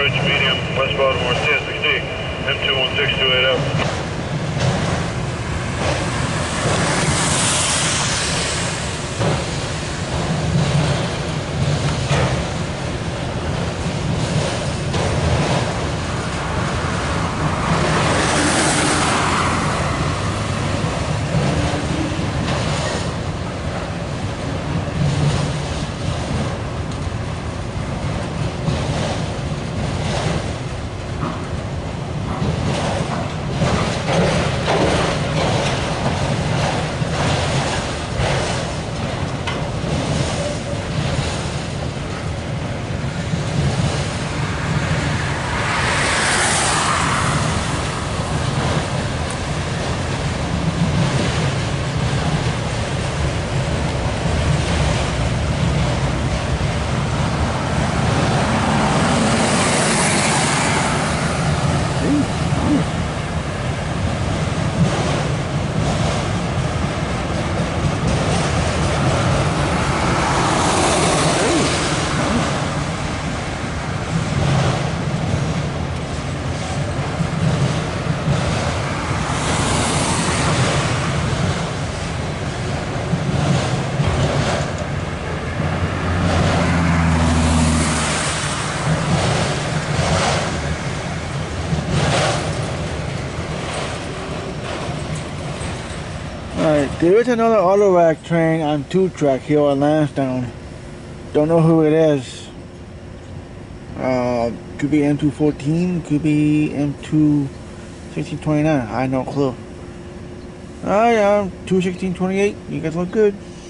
approach medium, West Baltimore, 1060, M21628 out. Alright, there is another Autorack train on 2-track here on Lansdowne. Don't know who it is. Could be M214, could be M21629. I have no clue. Alright, 21628. You guys look good.